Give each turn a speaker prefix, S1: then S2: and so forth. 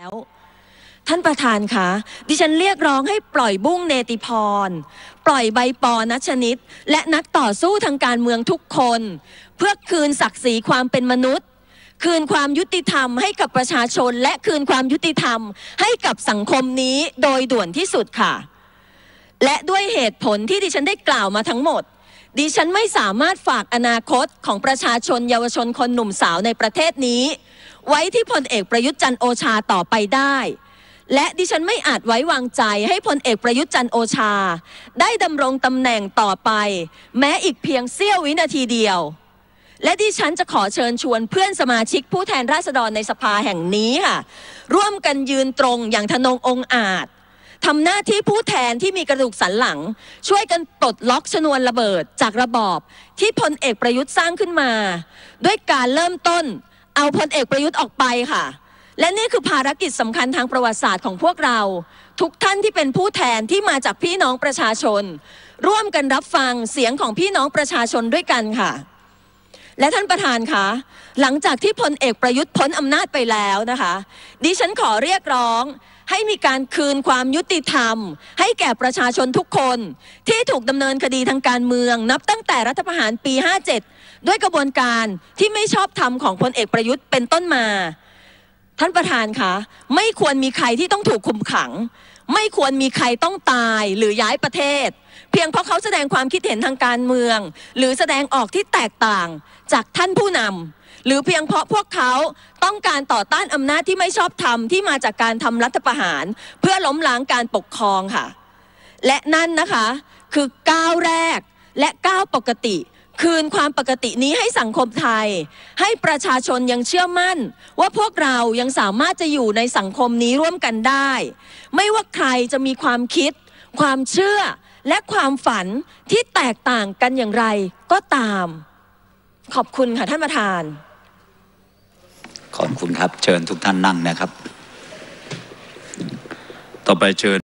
S1: แล้วท่านประธานคะดิฉันเรียกร้องให้ปล่อยบุ้งเนติพรปล่อยใบปอนัชนิดและนักต่อสู้ทางการเมืองทุกคนเพื่อคืนศักดิ์ศรีความเป็นมนุษย์คืนความยุติธรรมให้กับประชาชนและคืนความยุติธรรมให้กับสังคมนี้โดยด่วนที่สุดค่ะและด้วยเหตุผลที่ดิฉันได้กล่าวมาทั้งหมดดิฉันไม่สามารถฝากอนาคตของประชาชนเยาวชนคนหนุ่มสาวในประเทศนี้ไว้ที่พลเอกประยุทธ์จันทร์โอชาต่อไปได้และดิฉันไม่อาจไว้วางใจให้พลเอกประยุทธ์จันทร์โอชาได้ดำรงตำแหน่งต่อไปแม้อีกเพียงเสี้ยววินาทีเดียวและดิฉันจะขอเชิญชวนเพื่อนสมาชิกผู้แทนราษฎรในสภาแห่งนี้ค่ะร่วมกันยืนตรงอย่างทนงองค์อาจทำหน้าที่ผู้แทนที่มีกระดูกสันหลังช่วยกันปลดล็อกชนวนระเบิดจากระบอบที่พลเอกประยุทธ์สร้างขึ้นมาด้วยการเริ่มต้นเอาพลเอกประยุทธ์ออกไปค่ะและนี่คือภารกิจสำคัญทางประวัติศาสตร์ของพวกเราทุกท่านที่เป็นผู้แทนที่มาจากพี่น้องประชาชนร่วมกันรับฟังเสียงของพี่น้องประชาชนด้วยกันค่ะและท่านประธานคะหลังจากที่พลเอกประยุทธ์พ้นอำนาจไปแล้วนะคะดิฉันขอเรียกร้องให้มีการคืนความยุติธรรมให้แก่ประชาชนทุกคนที่ถูกดำเนินคดีทางการเมืองนับตั้งแต่รัฐประหารปี 57ด้วยกระบวนการที่ไม่ชอบธรรมของพลเอกประยุทธ์เป็นต้นมาท่านประธานคะไม่ควรมีใครที่ต้องถูกคุมขังไม่ควรมีใครต้องตายหรือย้ายประเทศเพียงเพราะเขาแสดงความคิดเห็นทางการเมืองหรือแสดงออกที่แตกต่างจากท่านผู้นำหรือเพียงเพราะพวกเขาต้องการต่อต้านอำนาจที่ไม่ชอบธรรมที่มาจากการทำรัฐประหารเพื่อล้มล้างการปกครองค่ะและนั่นนะคะคือก้าวแรกและก้าวปกติคืนความปกตินี้ให้สังคมไทยให้ประชาชนยังเชื่อมั่นว่าพวกเรายังสามารถจะอยู่ในสังคมนี้ร่วมกันได้ไม่ว่าใครจะมีความคิดความเชื่อและความฝันที่แตกต่างกันอย่างไรก็ตามขอบคุณค่ะท่านประธาน
S2: ขอบคุณครับเชิญทุกท่านนั่งนะครับต่อไปเชิญ